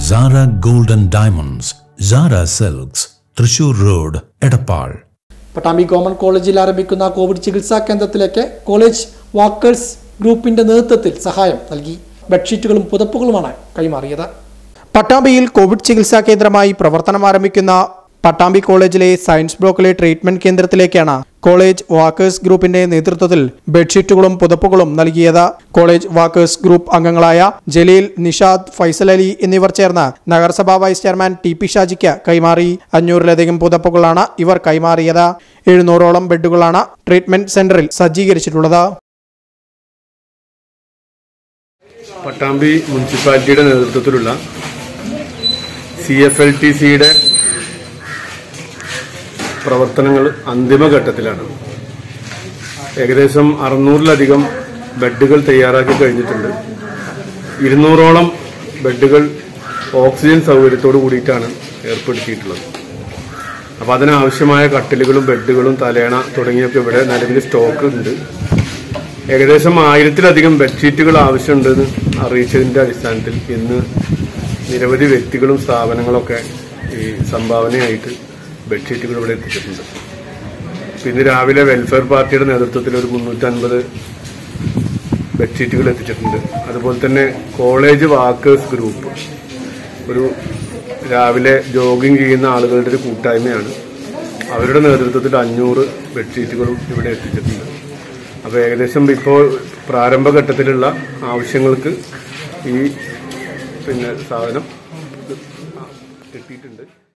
Zara Gold and Diamonds, Zara Silks, Thrissur Road, Edappal. Pattambi government കോളേജിൽ ആരംഭിക്കുന്ന Covid ചികിത്സാ കേന്ദ്രത്തിലേക്ക് കോളേജ് വാക്കേഴ്സ് ഗ്രൂപ്പിന്റെ നേതൃത്വത്തിൽ സഹായം നൽകി. ബെഡ്ഷീറ്റുകളും പുതപ്പുകളുമാണ് കൈമാറിയത്. പട്ടാമ്പിയിൽ കോവിഡ് ചികിത്സാ കേന്ദ്രമായി പ്രവർത്തനം ആരംഭിക്കുന്ന പട്ടാമ്പി കോളേജിലെ സയൻസ് ബ്ലോക്കിലെ ട്രീറ്റ്മെന്റ് കേന്ദ്രത്തിലേക്കാണ് കോളേജ് വാക്കേഴ്സ് ഗ്രൂപ്പിന്റെ നേതൃത്വത്തിൽ ബെഡ്ഷീറ്റുകളും പുതപ്പുകളും നൽകിയത്. കോളേജ് വാക്കേഴ്സ് ഗ്രൂപ്പ് അംഗങ്ങളായ ജലീൽ, നിഷാദ്, ഫൈസൽ അലി എന്നിവർ ചേർന്ന് നഗരസഭാ വൈസ് ചെയർമാൻ ടി.പി. ഷാജിക്ക് കൈമാറി. 500-ലധികം പുതപ്പുകളാണ് ഇവർ കൈമാറിയത്. 700ഓളം ബെഡുകളാണ് ട്രീറ്റ്മെന്റ് സെന്ററിൽ സജ്ജീകരിച്ചിട്ടുള്ളത്. പട്ടാമ്പി മുനിസിപ്പാലിറ്റിയുടെ നേതൃത്വത്തിലുള്ള CFLTCയുടെ പ്രവർത്തനങ്ങൾ അന്തിമഘട്ടത്തിലാണ്. ഏകദേശം 600-ലധികം ബെഡുകൾ തയ്യാറാക്കി കഴിഞ്ഞിട്ടുണ്ട്. 200ഓളം ബെഡുകൾ ഓക്സിജൻ സൗകര്യത്തോടു കൂടിയിട്ടാണ് ഏർപ്പെടുത്തിയിട്ടുള്ളത്. അപ്പോൾ അതിനാവശ്യമായ കട്ടിലുകളും ബെഡുകളും തലേണ തുടങ്ങിയൊക്കെ ഇവിടെ നിലവിൽ സ്റ്റോക്ക് ഉണ്ട്. ഏകദേശം 1000-ലധികം ബെഡ്ഷീറ്റുകൾ ആവശ്യമുണ്ടെന്ന് അറിയിച്ചതിൻ്റെ അടിസ്ഥാനത്തിൽ ഇന്ന് നിരവധി വ്യക്തികളും സ്ഥാപനങ്ങളൊക്കെ ഈ സംഭാവനയായിട്ട് ബെഡ്ഷീറ്റുകൾ ഇവിടെ എത്തിച്ചിട്ടുണ്ട്. പിന്നെ രാവിലെ വെൽഫെയർ പാർട്ടിയുടെ നേതൃത്വത്തിൽ ഒരു 350 ബെഡ്ഷീറ്റുകൾ എത്തിച്ചിട്ടുണ്ട്. അതുപോലെ തന്നെ കോളേജ് വാക്കേഴ്സ് ഗ്രൂപ്പ് ഒരു രാവിലെ ജോഗിങ് ചെയ്യുന്ന ആളുകളുടെ ഒരു കൂട്ടായ്മയാണ്. അവരുടെ നേതൃത്വത്തിൽ 500 ബെഡ്ഷീറ്റുകളും ഇവിടെ എത്തിച്ചിട്ടുണ്ട്. അപ്പോൾ ഏകദേശം ഇപ്പോൾ പ്രാരംഭഘട്ടത്തിലുള്ള ആവശ്യങ്ങൾക്ക് ഈ സാധനം എത്തിയിട്ടുണ്ട്.